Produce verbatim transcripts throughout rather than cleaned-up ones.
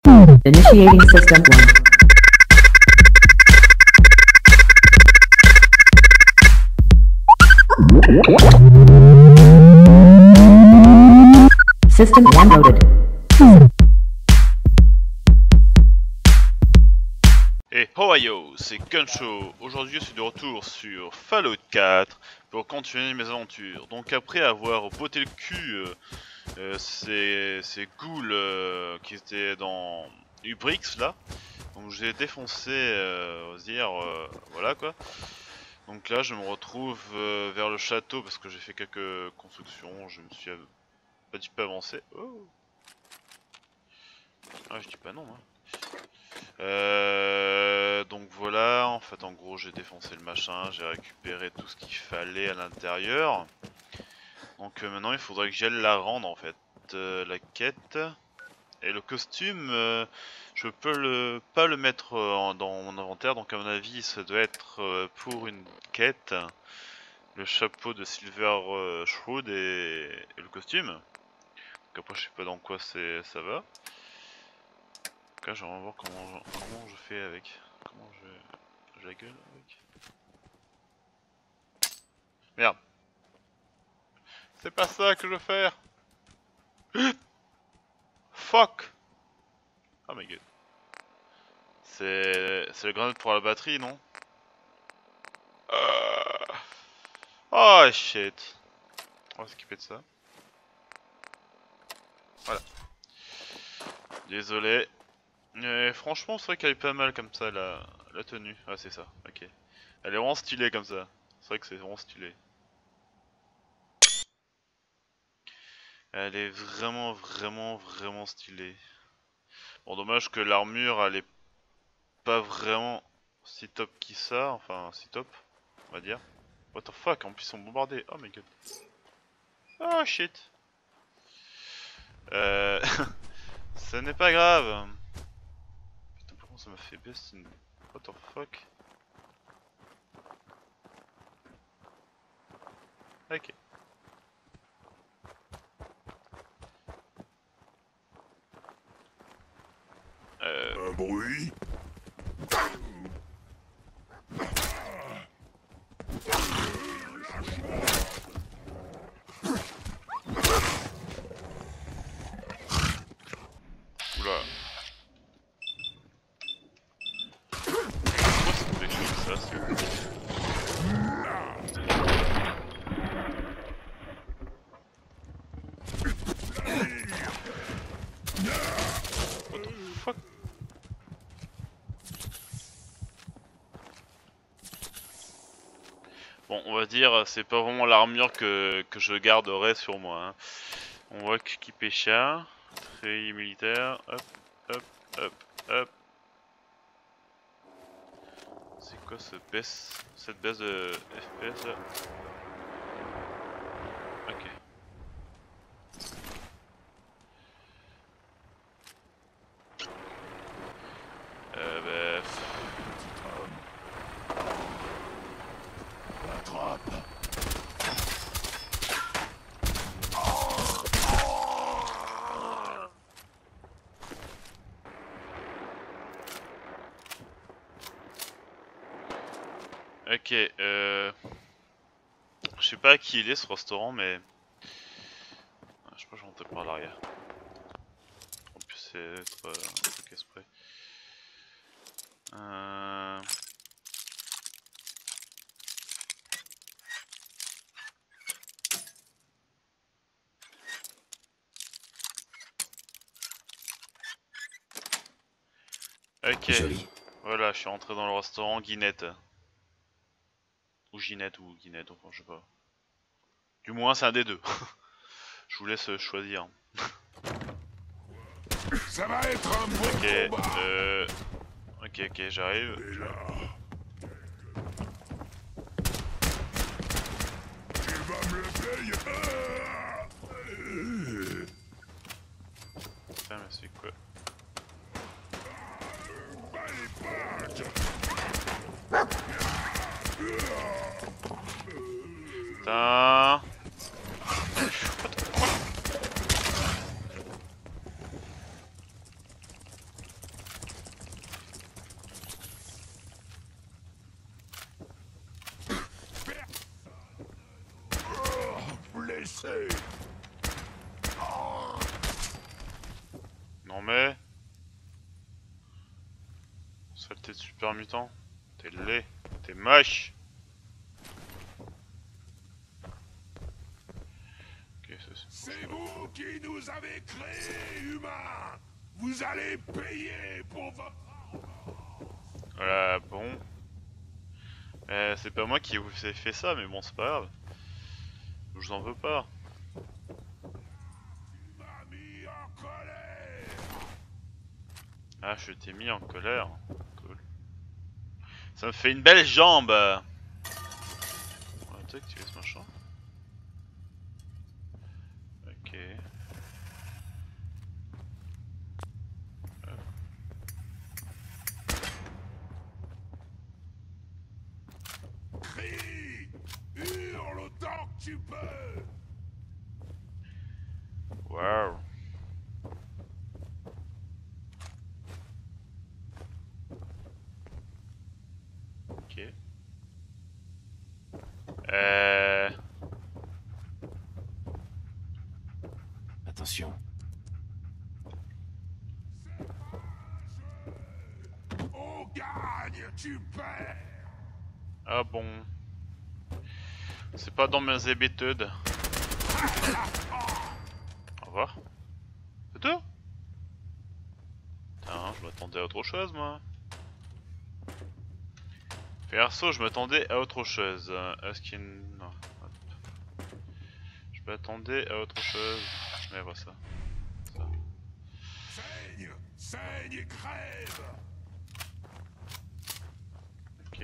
Initiating system one. System one loaded. Et Ohio, c'est Guncho. Aujourd'hui je suis de retour sur Fallout quatre pour continuer mes aventures. Donc après avoir botté le cul euh, euh, ces, ces ghouls euh, qui étaient dans Ubrix là, donc j'ai défoncé, euh, on va dire, euh, voilà quoi. Donc là je me retrouve euh, vers le château parce que j'ai fait quelques constructions, je me suis un petit peu avancé. Oh. Ah je dis pas non hein. Euh, donc voilà, en fait en gros j'ai défoncé le machin, j'ai récupéré tout ce qu'il fallait à l'intérieur. Donc euh, maintenant il faudrait que j'aille la rendre en fait, euh, la quête. Et le costume, euh, je peux le pas le mettre euh, dans mon inventaire, donc à mon avis ça doit être euh, pour une quête. Le chapeau de Silver euh, Shroud et, et le costume. Donc après je sais pas dans quoi c'est ça va. Là, je vais voir comment je, comment je fais avec. Comment je, je la gueule avec. Merde. C'est pas ça que je veux faire. Fuck. Oh my god. C'est c'est le grenade pour la batterie, non? euh... Oh shit. On va s'occuper de ça. Voilà. Désolé. Mais franchement, c'est vrai qu'elle est pas mal comme ça, la, la tenue. Ah, c'est ça, ok. Elle est vraiment stylée comme ça. C'est vrai que c'est vraiment stylé. Elle est vraiment, vraiment, vraiment stylée. Bon, dommage que l'armure, elle est pas vraiment si top qui ça. Enfin, si top, on va dire. What the fuck, en plus ils sont bombardés. Oh my god. Oh shit. Euh... Ce n'est pas grave. Putain, pourquoi ça m'a fait baisser une... What the fuck. Ok. Euh... Un bruit. Oula. Pourquoi ça me fait chier ça, c'est... What the fuck. Bon, on va dire, c'est pas vraiment l'armure que, que je garderai sur moi. Hein. On voit qui pécha. Très militaire. Hop, hop, hop, hop. C'est quoi ce baisse, cette baisse de F P S là? Ok. Euh, bah... Attrape. Ok, euh... je sais pas à qui il est ce restaurant, mais... Je sais pas, je vais rentrer par l'arrière. En plus c'est être... Euh, un truc exprès. Euh... Ok, Joli. voilà, je suis rentré dans le restaurant Guinette. Ou Ginette ou Guinette, enfin je sais pas. Du moins c'est un des deux. Je vous laisse choisir. Ça va être un bon Ok, combat. euh... Ok, ok, j'arrive. Et là, tu vas me le payer. Putain, mais c'est quoi? Putain. C'est... Non mais... Saleté de super mutant. T'es laid. T'es moche. Ok, ça c'est... C'est vous qui nous avez créés, humains. Vous allez payer pour votre... Voilà, bon. Euh, c'est pas moi qui vous ai fait ça, mais bon, c'est pas grave. Je vous en veux pas. Tu m'as mis en colère. Ah, je t'ai mis en colère. Cool. Ça me fait une belle jambe. On va peut-être activer ce machin. Ok. Crie. Hurle autant que tu peux. Wow. Ok. Euh... Attention. On gagne, tu perds. Ah bon. C'est pas dans mes habitudes. Au revoir. C'est tout? Putain, je m'attendais à autre chose moi. Perso, je m'attendais à autre chose. Est-ce qu'il y a une... Non. Hop. Je m'attendais à autre chose. Mais voilà ça. ça. Saigne, saigne et crève. Ok.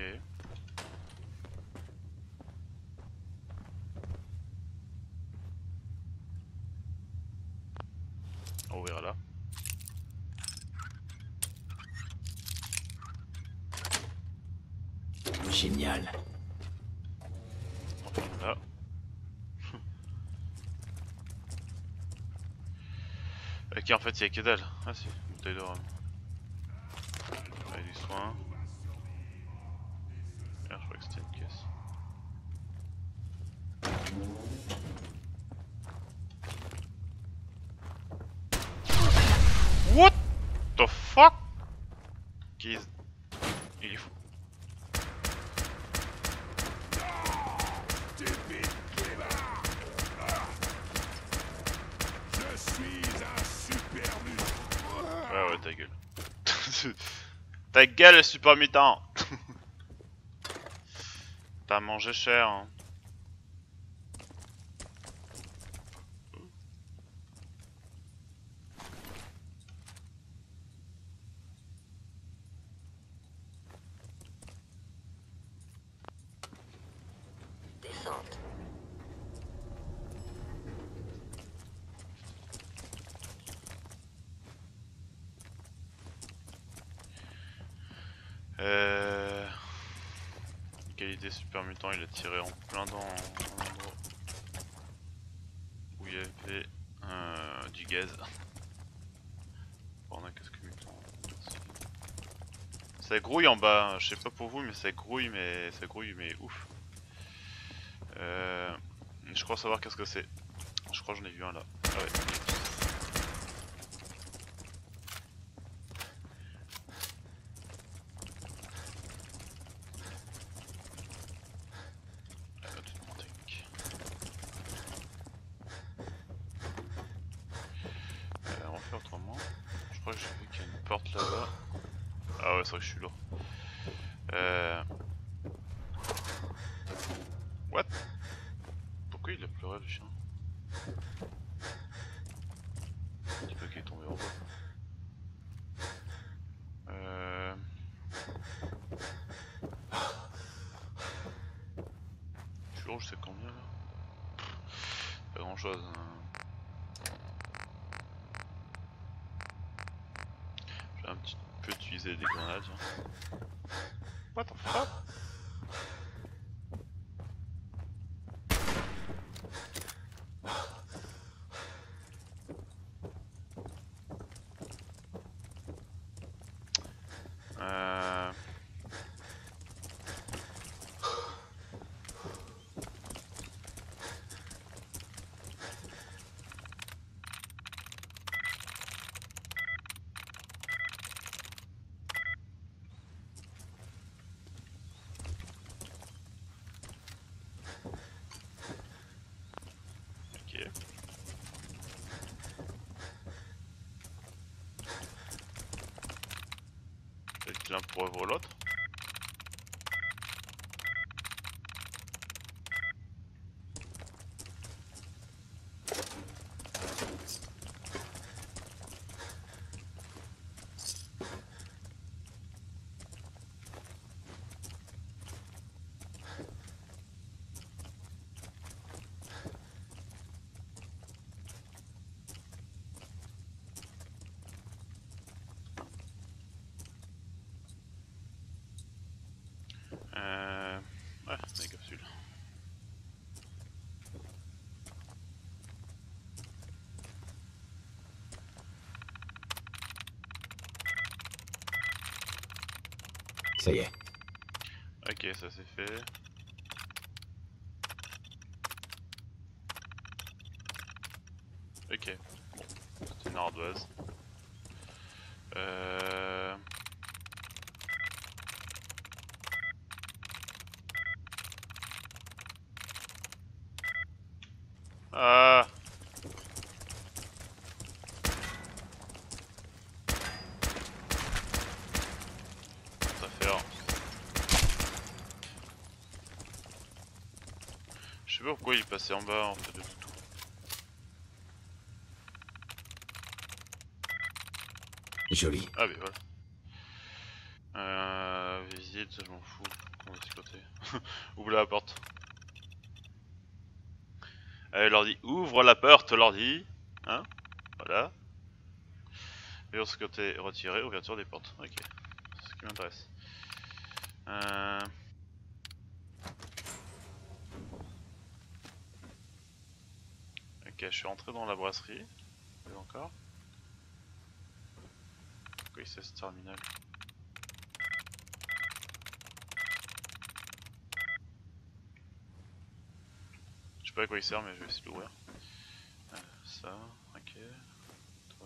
On verra là. Génial. Enfin là. Ok, en fait, il y a que dalle. Ah si, une bouteille de rhum. Avec du soin. Merde, je crois que c'était une caisse. What the fuck? Qui est... Il est fou. Stupide clébard. Ah. Je suis un super mutant. Ouais, ouais, ta gueule. Ta gueule, le super mutant. T'as mangé cher, hein. Descente. Euh... Qualité super mutant, il a tiré en plein dans un endroit où il y avait euh, du gaz. Bon, on a un casque mutant. Ça grouille en bas, je sais pas pour vous, mais ça grouille, mais ça grouille, mais ouf. Euh... Je crois savoir qu'est-ce que c'est. Je crois que j'en ai vu un là. Ah ouais. Euh, on va faire autrement. Je crois que j'ai vu qu'il y a une porte là-bas. Ah ouais, c'est vrai que je suis lourd. Euh... What? Pourquoi il a pleuré le chien? Je dis pas qu'il est tombé en bas. Euh... Je suis lourd, je sais combien là? Pas grand chose. Hein. Je vais un petit peu utiliser des grenades. Hein. What the fuck? Euh... l'un pour œuvre l'autre. Euh... Ouais, des capsules. Ça y est. Ok, ça c'est fait. Ok, bon, c'est une ardoise. Euh... Ah, ça fait un. Je sais pas pourquoi il est passé en bas en fait de tout. Joli. Ah mais voilà. Euh... Visite, ça je m'en fous. On va exploiter. Ouvre la porte. Allez l'ordi, ouvre la porte l'ordi. Hein. Voilà. Et de ce côté retiré, ouverture des portes. Ok. C'est ce qui m'intéresse. Euh... Ok, je suis rentré dans la brasserie. Et encore. Pourquoi il c'est ce terminal? Je sais pas à quoi il sert, mais je vais essayer de l'ouvrir. Euh, ça, ok. Toi.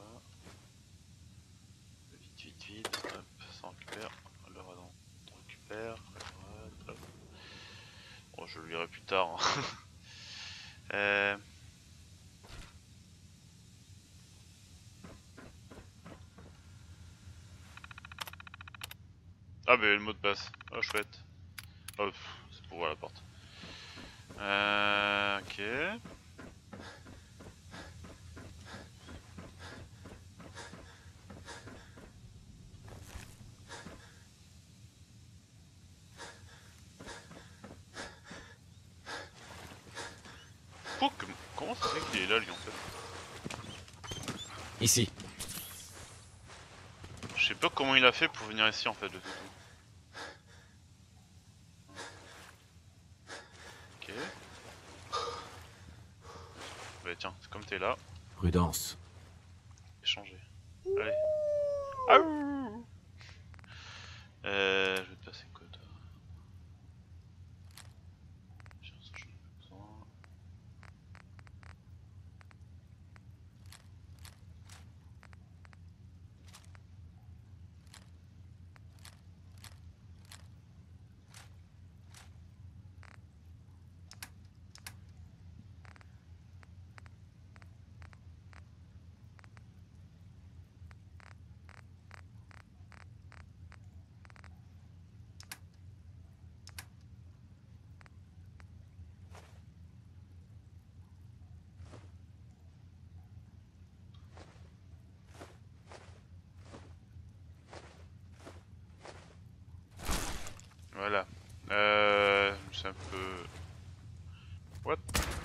Vite, vite, vite. Hop, ça récupère. Le radon, on récupère. Hop, hop. Bon, je le lirai plus tard. Hein. euh... Ah, mais le mot de passe. Oh, chouette. Oh, c'est pour ouvrir la porte. Euh, ok. Pour que... Comment ça fait qu'il est là lui en fait? Ici. Je sais pas comment il a fait pour venir ici en fait de tout. Ok. Bah tiens, comme t'es là, Prudence. échanger. Allez. Ah ouh. Euh, je vais te passer quoi toi? Tiens, ça j'en ai pas besoin. Voilà. Euh, c'est un peu... What?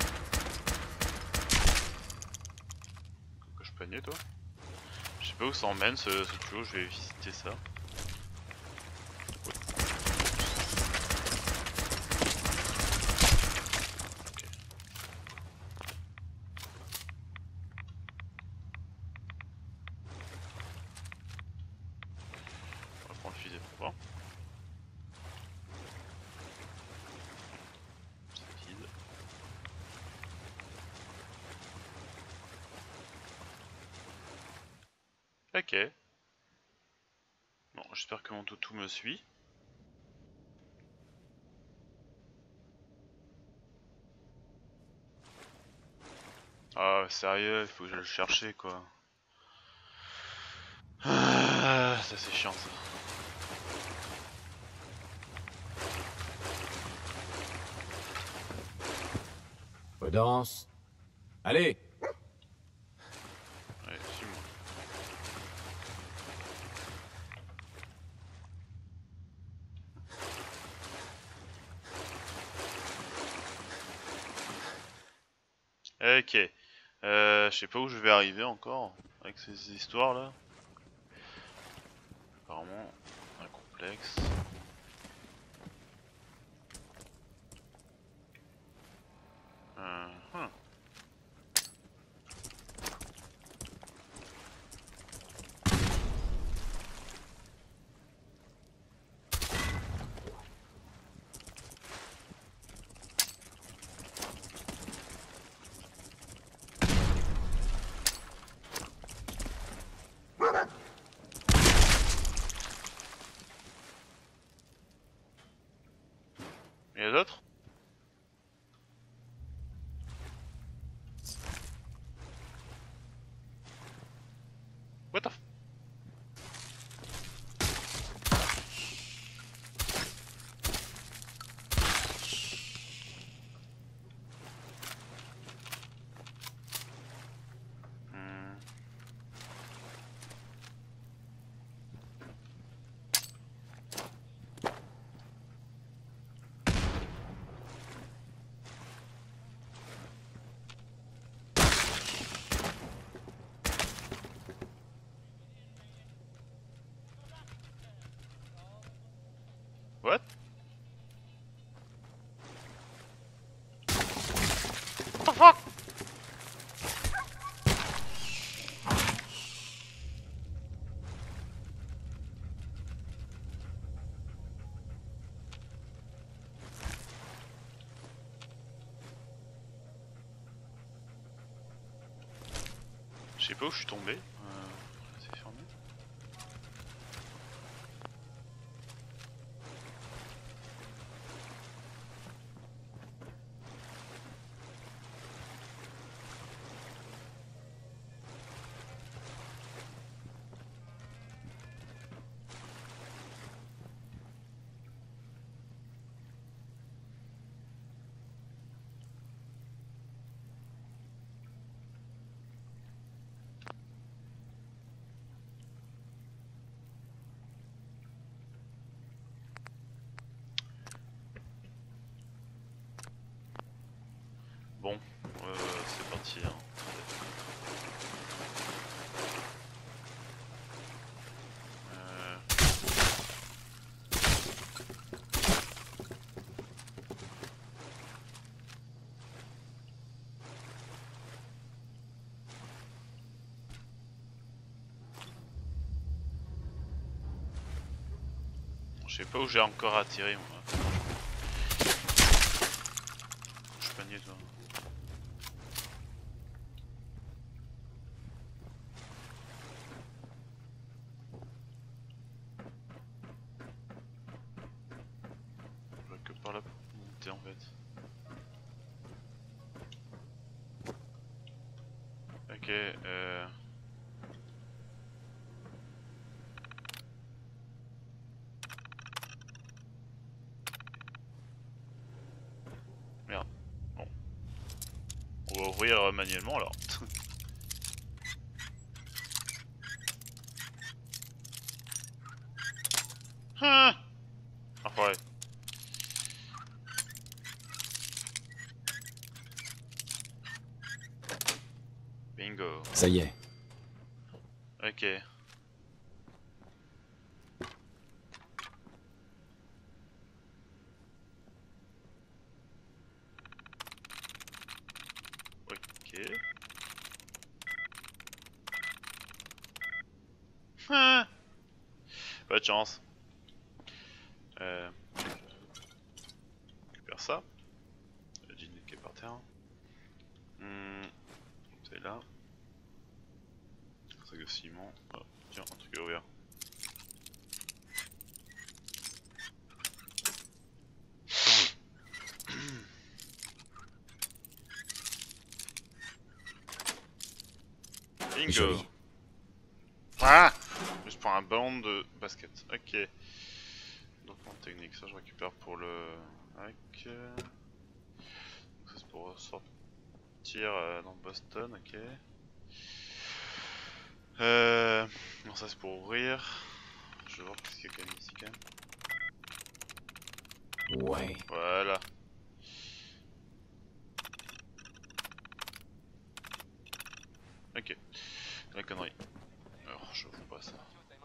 Que je panier toi? Je sais pas où ça emmène ce, ce tuyau, je vais visiter ça. On va prendre le fusil pour voir. C'est vide. Ok. Bon, j'espère que mon toutou me suit. Ah, sérieux, il faut que je le chercher quoi. Ah, ça c'est chiant ça. Prudence. Allez. Allez, suis-moi. Ok. Euh, je sais pas où je vais arriver encore avec ces histoires là. Apparemment un complexe. Euh, hmm. Il y a d'autres? What the f... Hmm. What? What the fuck? Je sais pas où je suis tombé. Euh, c'est fermé. Bon, euh, c'est parti. Hein. Euh... Je sais pas où j'ai encore atterri moi. Je suis panier toi. Je vois que par là pour monter en fait. Ok, euh... Merde. Bon. On va ouvrir euh, manuellement alors. Ah, enfoiré. Bingo. Ça y est. Ok. Ok. Ah, pas de chance. Euh... Je récupère ça. Le jean qui est par terre. Hmm, c'est là. Un sac de ciment. Oh, tiens, un truc à ouvrir. Bingo. Joli. Ah, je prends un ballon de basket. Ok. Donc en technique, ça je récupère pour le hack. Ça c'est pour sortir. partir euh, dans Boston, ok. Euh... Non, ça c'est pour ouvrir. Je vais voir ce qu'il y a quand même ici quand même. Ouais. Voilà. Ok. La connerie. Alors, je vous pas ça.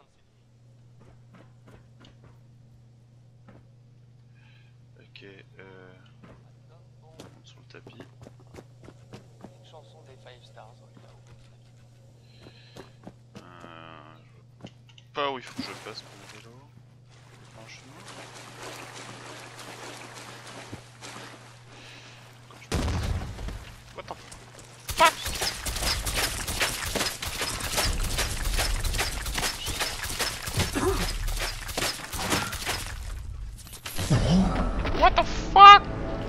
Ok, euh... sur le tapis. Une chanson des Five Stars. Euh... Je vois pas où il faut que je passe pour le vélo. Franchement. Quand je passe. What the fuck? What the fuck?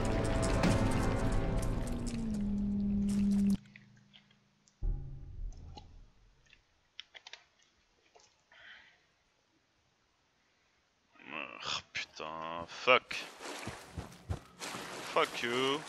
Oh, putain, fuck. Fuck you.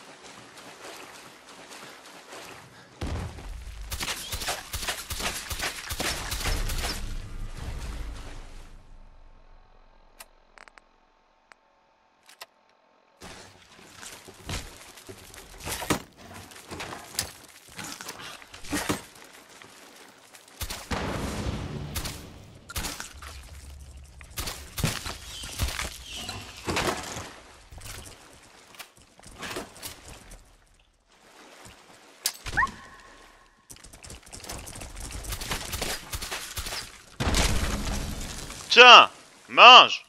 Tiens, mange.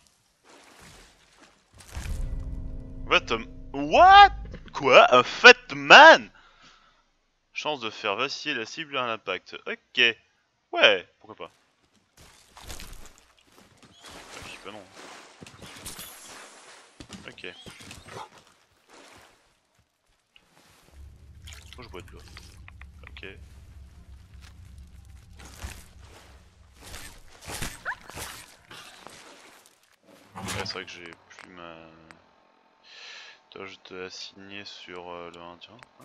What? Um, what? Quoi? Un fat man? Chance de faire vaciller la cible à l'impact. Ok. Ouais, pourquoi pas. Je dis pas non. Ok. Faut que je bois de l'eau. Ok. Ouais, c'est vrai que j'ai plus ma... Toi, je t'ai assigné sur euh, le Indien. Hein.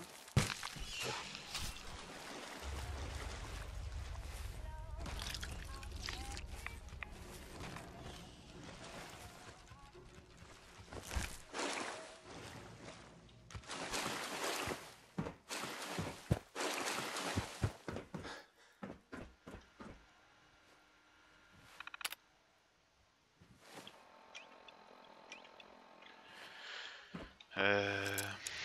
Euh...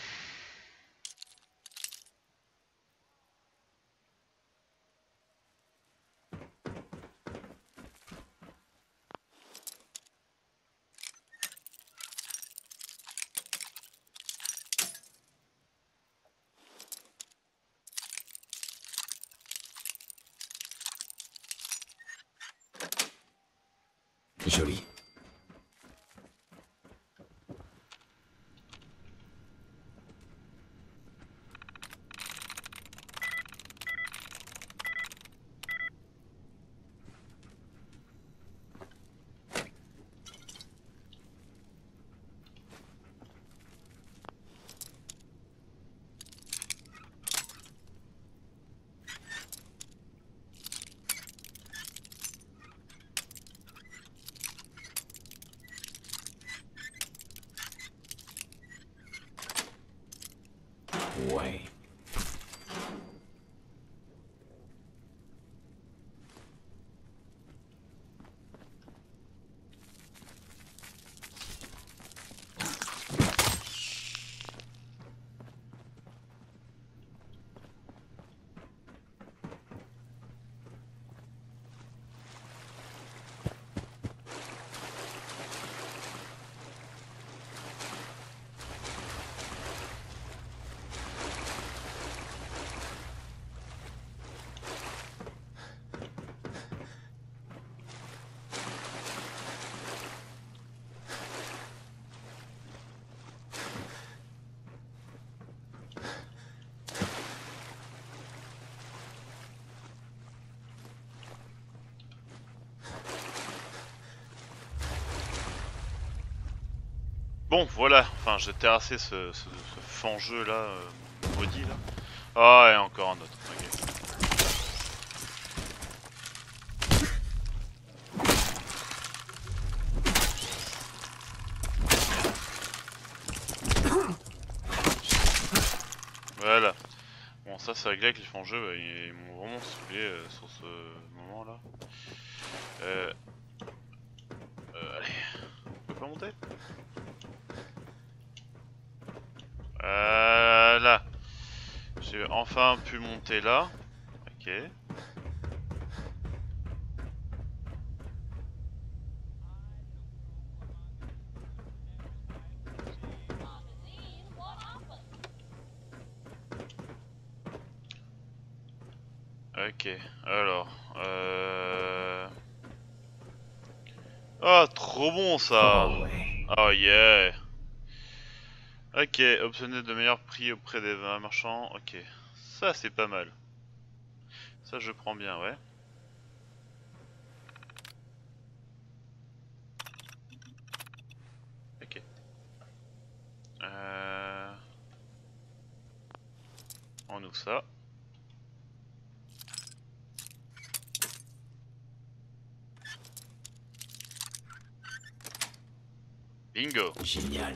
Joli. Ouais. Bon, voilà, enfin j'ai terrassé ce, ce, ce fangeux là, euh, maudit là. Ah, et encore un autre. Ok. Voilà. Bon, ça c'est réglé avec les fangeux, bah, ils, ils m'ont vraiment saoulé euh, sur ce moment là. Euh... euh allez, on peut pas monter? Voilà. J'ai enfin pu monter là. Ok. Ok, alors... Euh... Ah, trop bon ça! Hallway. Oh yeah! Ok, obtenez de meilleurs prix auprès des marchands. Ok, ça c'est pas mal. Ça je prends bien, ouais. Ok. Euh... On ouvre ça. Bingo! Génial.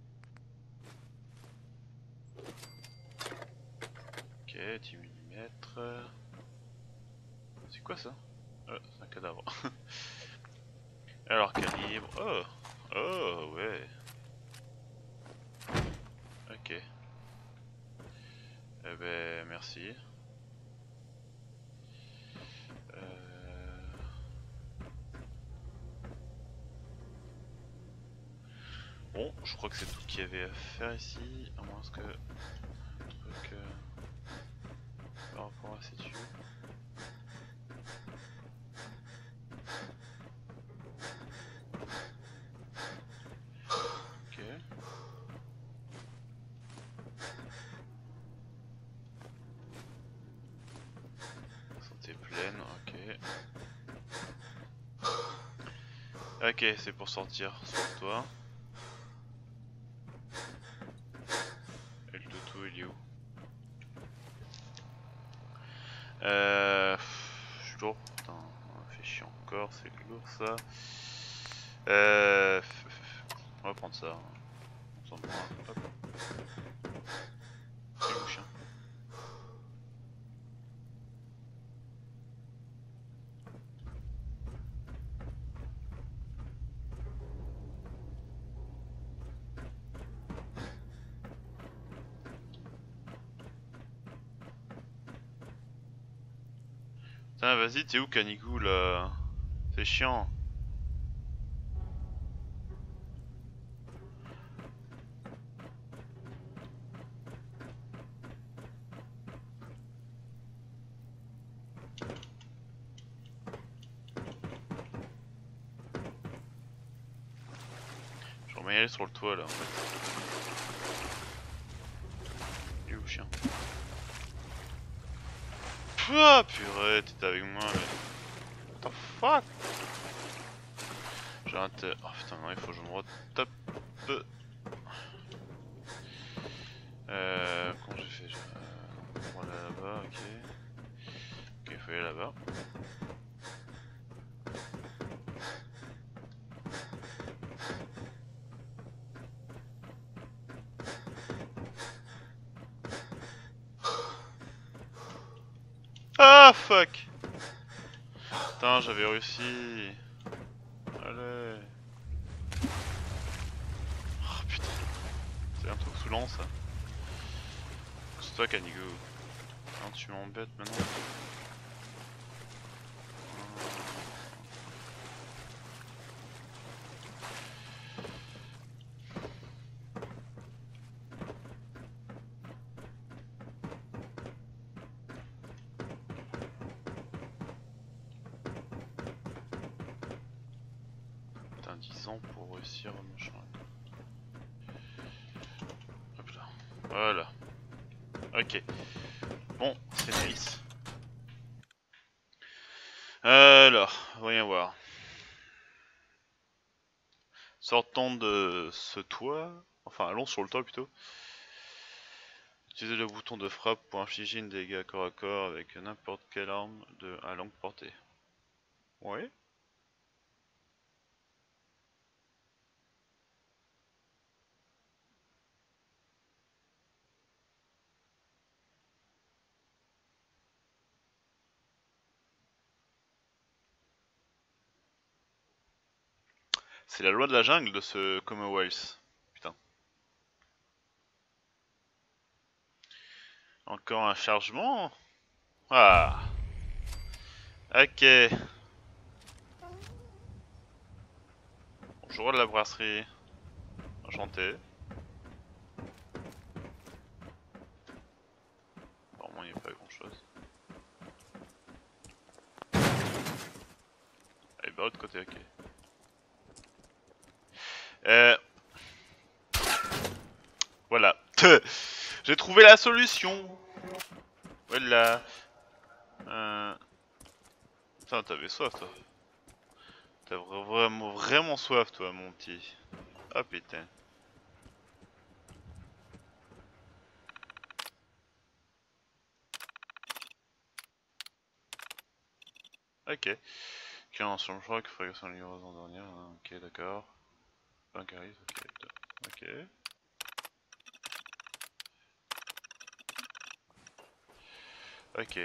Ok, dix millimètres. C'est quoi ça? Euh, c'est un cadavre. Alors, calibre. Oh! Oh, ouais. Ok. Eh ben, merci. Euh... Bon, je crois que c'est tout qu'il y avait à faire ici, à moins que... Truc... Euh... Par rapport à ces tuyaux. Ok. Santé pleine, ok. Ok, c'est pour sortir sur toi. Et le toutou il est où? Euh... Je suis lourd, putain, on fait chier encore, c'est lourd ça. Euh... On va prendre ça. On s'en prend un. Hop. C'est où le chien? Putain, vas-y, t'es où Canigou là? C'est chiant. Je remets aller sur le toit là en fait. Il est où le chien? Pouah, purée, t'étais avec moi mais... What the fuck? J'ai un te... Oh putain, non, il faut que je me retape. Euh... Comment j'ai fait? Euh... On va aller là-bas, ok. Ok, il faut aller là-bas. Ah fuck! Putain, j'avais réussi. Allez. Oh putain. C'est un truc saoulant ça. C'est toi Canigo. Hein, tu m'embêtes maintenant. Putain, dix ans pour réussir machin. Hop là. Voilà. Ok. Bon, c'est nice. Alors, voyons voir. Sortons de ce toit. Enfin, allons sur le toit plutôt. Utilisez le bouton de frappe pour infliger une dégâts corps à corps avec n'importe quelle arme de à longue portée. Ouais. C'est la loi de la jungle de ce Commonwealth. Putain. Encore un chargement. Ah. Ok. Bonjour de la brasserie. Enchanté. Apparemment il n'y a pas grand chose. Et bah l'autre côté, ok. Euh... Voilà. J'ai trouvé la solution. Voilà. Euh... Putain, t'avais soif toi. T'as vraiment, vraiment soif toi mon petit. Ah putain. Ok. Ok, on sur le choc, frégation livreuse en dernière. Ok, d'accord. Un qui arrive, ok. Ok. Ok.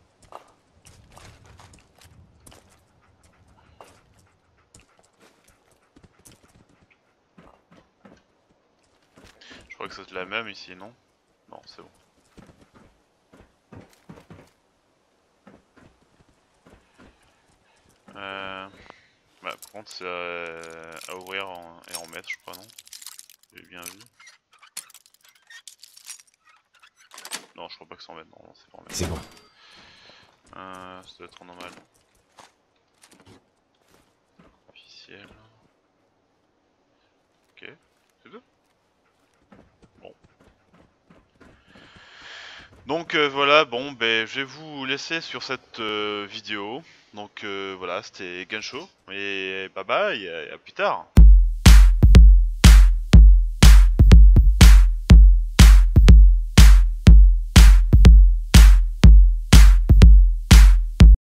Je crois que c'est la même ici, non? Non, c'est bon. Euh... Bah, par contre, c'est euh, à ouvrir en... et en mettre, je crois, non? J'ai bien vu. Non, je crois pas que c'est en mettre, non, non c'est pas en mettre. C'est bon. Euh, ça doit être en normal. Officiel. Ok, c'est tout. Bon. Donc euh, voilà, bon, ben je vais vous laisser sur cette euh, vidéo. Donc euh, voilà, c'était Gensho. Et bye bye, et à plus tard.